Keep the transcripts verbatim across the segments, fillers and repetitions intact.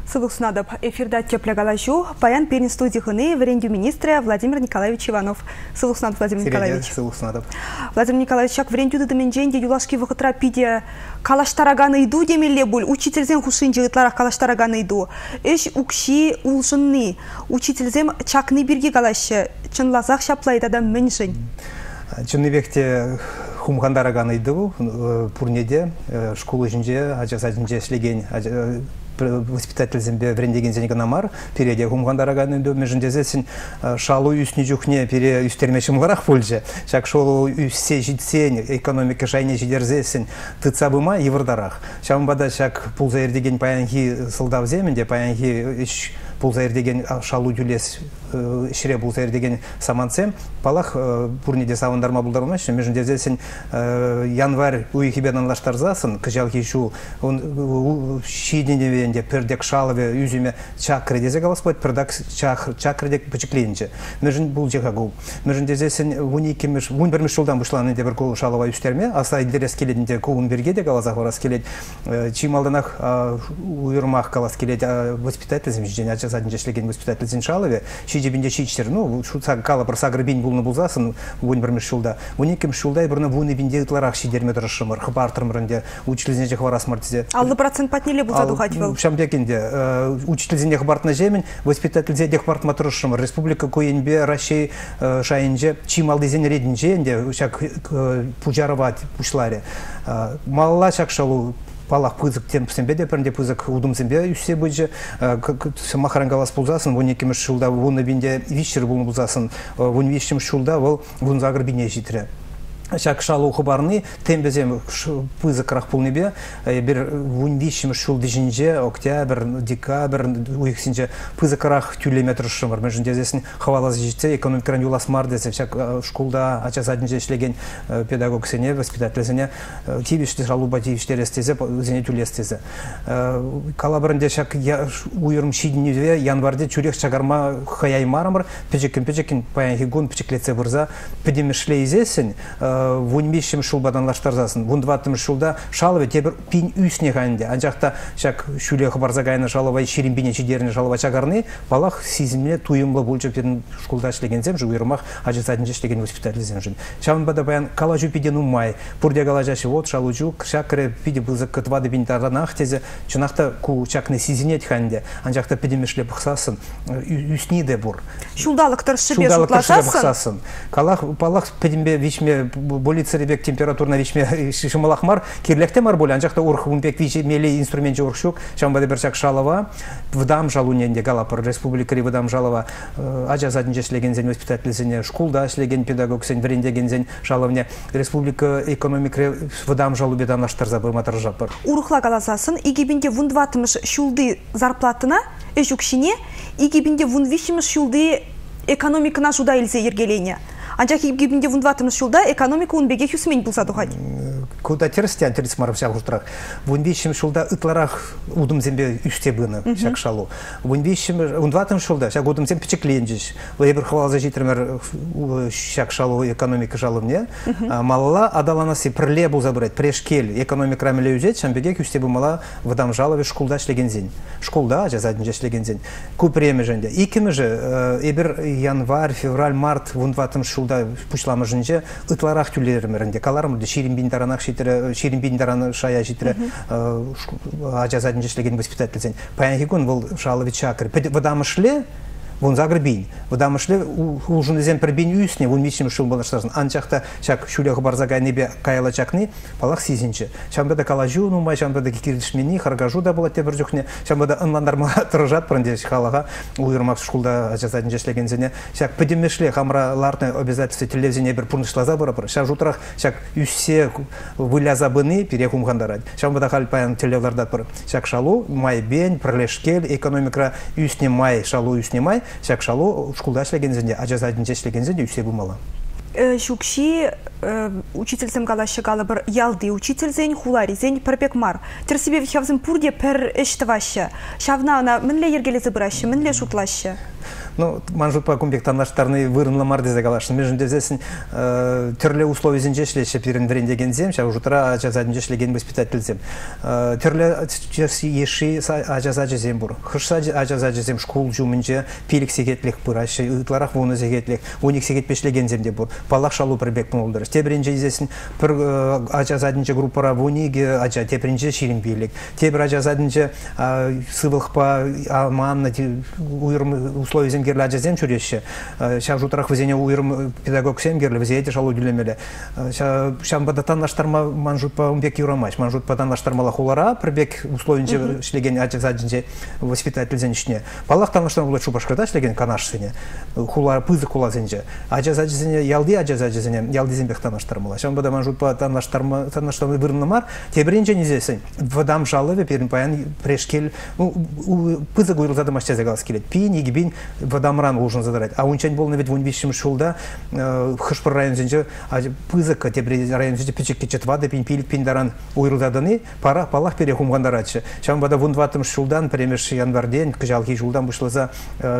Сылукснадып эфирда теплегалажу паян перин студияны варенью министра Владимир Николаевич Иванов. Сылукснадып Владимир Николаевич. Сылукснадып. Владимир Николаевич, как варенью дыдыменженде юлашки вахытра пиде калаштараганы иду демеле буль. Учительзем хушинджи ытларах калаштараганы иду. Эш укши улжынны. Учительзем чакны бирги калашы. Чынлазах шаплайды да меньшин. Чынныбекте хумхандараганы иду. Пурнеде школы жинже, ажасадинже шлеген воспитатель зембе врендеген зенеганамар переде хумгандараганы до межендезесин шалу үсне жүхне пере үстермешим гарах пульже шак шолу үссе житсен экономика жайне жидерзесин тыцабыма евардарах шамбада шак пулзаердеген паянхи сылдав земенде паянхи иш пулзаердеген шалу юлес шире пулзаердеген саманцем палах пурниде савандарма булдармаш межендезесин январь уйхибенан лаштарзасын кыжалхи шу он шиденеве пердек шалове юзиме чакры дезе галаспойт пердак чакры дек почекленче межен бул жехагул межен дезесин унике меж вун бир мишулдан бушланы де бир кол шалова үстерме аса илдерес келединде кулун берге де галаза хорас келет чималданах уйрмах калас келет воспитатель земжден ача задин жешлеген воспитатель зин шалове шижебинде шичтер ну шуца кала бір сагрбин булны булзасын вун бир мишулда унике мишулда бирне вуны бинде ытларак шидерме дырышымыр хыбартырмырынде учительзине жехварас мартизе алды процент патнеле булза духатвел Шамбекинде учитель зендех барт на земень, воспитатель зендех барт матрушим, республика Куенбе, Россия, Шаинже, чималды зен рединже, где шак пуджаровать пушларе. Малла шак шалу палах пызык тем сембеде пернде пызык удум сембе үссе быжы махарангалас пулзасын, вон неким шулда вон бинде вищер бул пулзасын, вон вищем шулда вол вон загр бине житре. Шак шалу хабарны тембезем пызык рахпулнебе бир вунвищим шул дижинже октябрь декабрь уйхсинже пызык рах тюлеметр шымыр межен дезесин хавалаз житсе экономикран юлас мар десе всяк школда ача задинже ишлеген педагог сене воспитатель сене тивишти шалуба тивиштерестезе зене тюлестезе калабрынде шак уйрым шидиневе январде чурек чагарма хаяймармыр пежекин пежекин паянхигун печеклеце вырза педемишле изесин вунмишим шулбадан лаштарзасын. Вундватым шулда шалове тебір пин үсне ғанде. Анжақта шак шуле хабарзагайна шаловай ширинбине чидеріне шалова чагарны, балақ сизімне туйымлы болчып едін школда шлегензем, жуйырмақ ажысадынже шлеген воспитателізем жын. Шавынбада баян калажу пиден умай. Пурде калажашы вот шалужу, шакыры пиде бұзық кытвады бинтаранақ тезе, чынақта ку чакны сизінет ғанде. Анжақта пидемешле бұқсасын, үсниде бұр. Шулдалық тұршыбе шутлашасын. Калах палах пидембе вишме болицеребек температурна вичме шималахмар кирлекте мар боля анжакта урхунбек виче мели инструмент жоршук шамбада берчак шалова вдам жалуненде галапыр республика вдам жалова ажа задинже шлеген зен воспитатель зене школда шлеген педагог сен врендеген зен жаловне республика экономика вдам жалубедан аштарза быматыр жапыр урухла галасасын игибинде вундватымыш шулды зарплатына эжукшине игибинде вунвишимыш шулды экономикана жуда илзе ергелене Анчах гибинде вундватымыз шулда экономика унбеге хүсмен булса духать. Куда терстян терс маров шал хуштрах. Вундвишим шулда ытларах удум зембе үсте быны шак шалу. Вундвишим вундватым шулда шак удум зем печекленжиш. Вебер хвала за житремер шак шалу экономика жаловне. Малла адаланасы прле бул забрать прешкель экономика рамеле үзет шамбеге үсте бу мала вдам жалове школда шлеген зен. Школда жазадинже шлеген зен. Купреме женде. Икиме же эбер январь, февраль, март вундватым шул да пучлама жинже ытларах тюлермеринде каларым ширин биндаранах шитре ширин биндараны шая шитре ажазадин жешлеген воспитатель зен паянхигун был шалович чакры вадамышле вон загрбин вадамышле улжын зен пербин үсне вон мичим шул балаштарсын анчакта чак шуле хабарзагай небе каяла чакны палах сизинче шамбада калажу ну май шамбада кирдишмени харгажу да была тебер жухне шамбада анландарма тыржат пранде халага уйрмак школда ажазадин жешлеген зене чак педемешле хамраларны обязательство телевизионе бир пурнышлаза барапыр шак жутрах чак үссе выляза быны перехумгандарат шамбада халпаян телевларда пыр чак шалу май бен прлешкел экономика үсне май шалу үсне май шак шалу школда шлеген зене ажазадинже шлеген зене үссе бумала Шукши учительсем галашы галабыр ялды учитель зень хулари зень перпек мар. Терсибе вихавзым пурде пер эштавашы. Шавна она минле ергелезе бырашы, минле шутлашы. Ну, манжут по компьютарнаштарны вырынла марды загалашын. Между дезесін түрлі условия зенже шлеші перен врендеген зем, ша уже тра ажазадынже шлеген воспитатель зем. Түрлі еші ажазаджы зем бұр. Хышса ажазаджы зем школ жумынже пилік сегетлік бұрашы, ұтларақ вуны сегетлік, уник сегетпешлеген земде бұр. Палақ шалу бірбек мұлдыр. Тебірінже изесін бір ажазадынже группара вуниге ажа, тебірінже ширин пилік. Тебір ажазадынже сывылықпа аманна уйрым условия зем герлі ажазем чүреші. Шав жұтырақ візене уйрым педагог сем герлі, візе еті шалу дүлемелі. Шам бадатан наштарма манжут па умбек юрамач. Манжут падан наштармала хулара, бірбек условия шлеген ажазадынже воспитатель зен ішіне. Палақтан наштарма бұлай шубашкада шлеген канаш сене. Хулара пызы хула зенже. Ажазадынже ялди ажазадынже ялди зенбек танаштармала. Шам бада манжут па танаштарма танаштарма вырынламар. Тебірінже незесін. Вадам жалыве перін паян прешкел. Пызы гуйрылзады машча загалас келет. Пин, егибин, вадамран должен задрать. А он чань был на ведь вон вещим шулда, хышпыр район зенже, пызыка тебри район зенже пичекке четвады, пин пилик пиндаран уйрылзаданы, пара палах перехумгандарачы. Шам бада вон ватым шулдан, премеш январден, кжалки шулдан бушлаза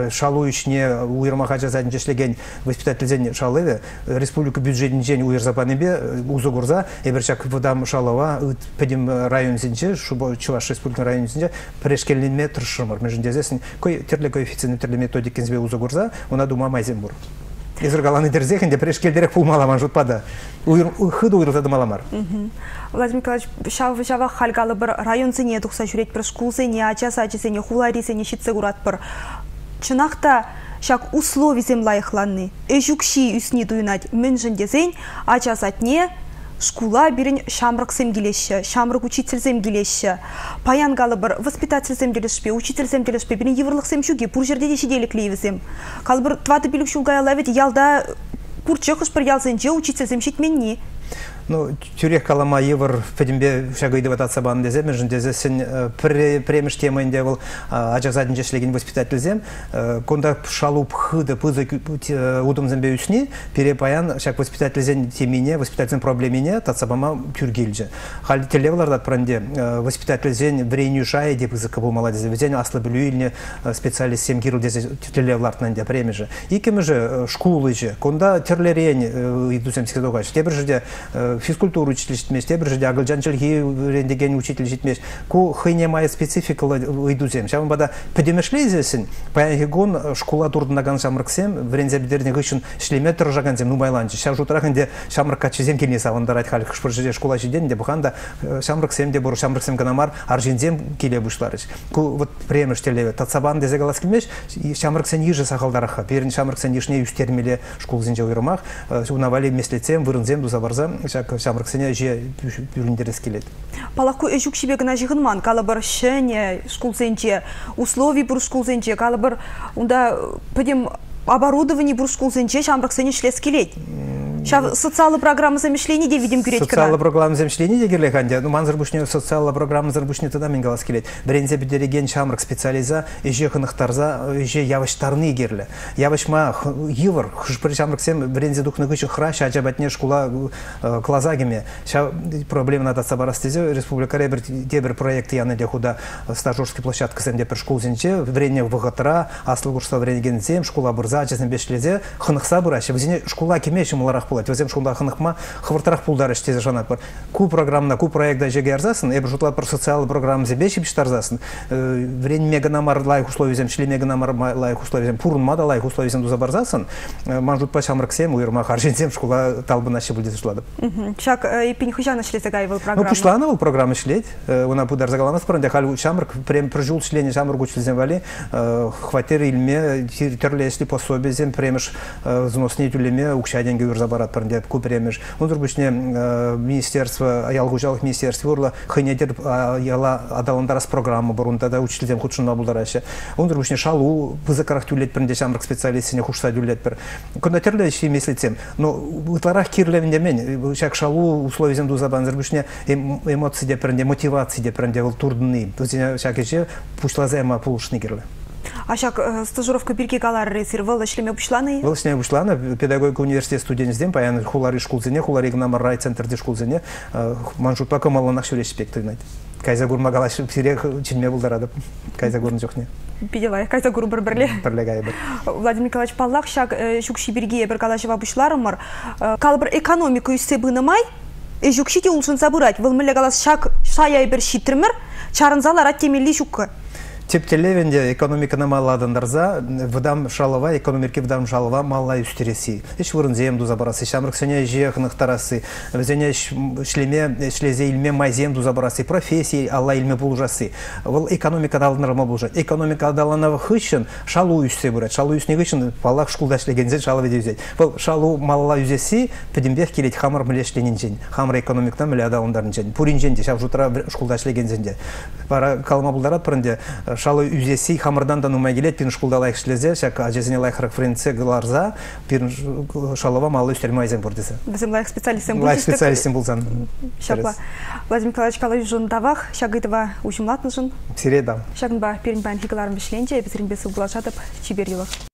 шалуючне уйрмаха жазадын шлеген воспитатель зен шалыве, республика бюджетин жен уйрзапаныбе, узугурза, эберчак вадам шалова, педим район зенже, шуба чуваш республика район зенже, прешкелинме тршымыр. Между дезесін, кой терлі коэффициент терлі методики збе узугурза, она дума майзен бур. Изыргаланы дерзехінде прешкелдерек пулмала манжут пада. Хыды уйрылзады маламар. Владимир Николаевич, шава хальгалы бір район зене тұқса жүрет бір шкул зене, ача-сачы зене, хулари зене шитсе курат бір. Чынақта шак условий зем лайықланны. Эжукши үсіне дуйнать міншінде зен, ача-сатне, шкула бірін шамрық земгелеші, шамрық учитель земгелеші. Паянгалы бір воспитатель земгелешпе, учитель земгелешпе, бірін еврлық земшуге, пұр жерде де шеделік лейвізем. Қалы бір тваты білік шулғай алавет, ялда пұр чықыш бір ялзенже учитель земшетменне. Ну, тюрек калама евр педимбе шагайды вататса бан дезе, между дезесін премеш тема инде был ажазадын жешлеген воспитатель зем, конда шалуп хыды пызы удым зембе үсіне, перепаян шак воспитатель зен темине, воспитатель зен проблемине, татсабама тюргелже. Хали телевлардат пранде, воспитатель зен вреню шае деп пызы кабу маладезе, везен аслы білуильне специалист сем киру дезе телевлард нанде премеже. Икемі же шкулы же, конда терлерен иду зем сикадогач, тебір же физкультуру учитель жетмеш, тебір жерде агылжанчылги рендеген учитель жетмеш. Ку хыйне мая спецификалы ыйдузем. Шамын бада педемешлейзесін, паягон школа турдынаган шамрыксем, врензе бидерне гышын шлеме тұржаганзем, ну байланчы. Шам жутырағынде шамрыкка чезем келіне савандарать халі қышпыр жерде школа жеден, де бұханда шамрыксем де бұры шамрыксем ганамар аржинзем келе бұшларыш. Ку вот премеш телеве татсабан дезе галас келмеш, шамрыксен ежі сақалдараха. Перін шамрыксен ешне үстермеле школ зенже ойрымақ, унавали меслецем, вырынзем, дузабарзам, шамрыксене же пюріндерес келет. Палаку эжук шибегіна жығынман, калы бір шене школ зенже, условий бұр школ зенже, калы бір пөдем оборудование бұр школ зенже шамрыксене шлес келет. Социальная программа замышления, где видим гречка. Социальная программа замышления, где греханде. Ну, манзар бушне социальная программа зарбушне тогда мингалас келет. Брензе бедереген шамрак специализа, еже ханахтарза, еже яваш тарны герле. Яваш ма ювар, хшпри шамрак сем брензе дух нагышу храща, аджабатне школа клазагиме. Ша проблема надо собарастезе. Республика Ребер дебер проект я надя худа стажерский площадка сем дебер школ зенче, врение вагатра, аслугурса врение зем, школа бурза, честно бешлезе, ханахса бураща. Везде школа кемешем ларах. Возем шунда ханыкма хвартарах пулдары штезе жанат бар. Ку программна, ку проекта жеге арзасын, эбір жұтла про социальный программ зебеші бішті арзасын. Время меганамар лайх условий зем, шле меганамар лайх условий зем, пурын мада лайх условий зем дуза барзасын. Манжут па шамраксем, уйырмах аржинзем школа талбына ше будет жлады. Шак и пенихужана шле загайвал программу. Ну, пішла ана был программы шлеть. Она пудар загаламас паранде, хал шамрак, прем прожул шление шамрак учил зем вали, хватер ильме, терле если пособие зем, премеш взносне тюлеме, укщаденге урзабарат паранде, ку премеш. Он другушне министерство, ялгужалых министерств урла, хынедер яла адаландарас программа борун, тогда учитель зем худшун набулдараще. Он другушне шалу, пызакарах тюлет паранде шамрак специалист, не худшса тюлет пар. Когда терле еще мислицем, но в тларах кирлевен демен, шак шалу условия зем дузабан, другушне эмоции де паранде, мотивации де паранде вол турдны. То есть шак еще пушла зема пулушны герле. А шак стажировка бирки калар ресир вылышлеме бушланы? Вылышлеме бушланы, педагогика университет студент здем, паян хулари школзене, хулари гнамар рай центр де школзене, манжут пока мало нах шуреш спектр. Кайза гурма галаш пире чинме булдарадып. Кайза гурн жоқ не. Пиделай, кайза гуру бір бірле. Бірлегай бір. Владимир Николаевич Паллах, шак шукши бирге бір галашыва бұшларымыр. Кал бір экономика үссе бұнымай, жүкшите улшын забырать. Вылмілі галас шак шаяй бір шитрмір, чарынзалар аттемелі шукы. Тептелевенде экономиканы малладындарза, выдам шалова, экономики выдам шалова, малла үстереси. Иш вырын земду забарасы, шамрық сене жеяқынық тарасы, везене шлеме, шлезе илме май земду забарасы, профессии, алла илме булжасы. Вол экономика далынырма булжат. Экономика далынava хыщын, шалу үссе бұрат. Шалу үсне гыщын, паллах шкулда шлегензе шалы веде үзет. Вол шалу малла үзесі, педембех келет хамыр мілешленен жен. Хамыр экономиктан міле адалындарын жен. Пурин женде, шав жутра шкулда шлегензенде. Бара калма булдарат пырынде, шалы үзесі хамырдан да нумай келет, пирін шкулда лайық шлезе, шак ажезіне лайықырық френце ғыларза, пирін шалыва малы үстерме айзен бұрдесі. Бізім лайық специалистен бұл. Лайық специалистен бұлзан. Шапла. Владимир Николаевич Калай жын давақ, шағыдыва ұжымлатын жын. Сире дам. Шағын ба, пирін бән хигаларын бішленде, бізірін бесі бұлашадып, чибер елық.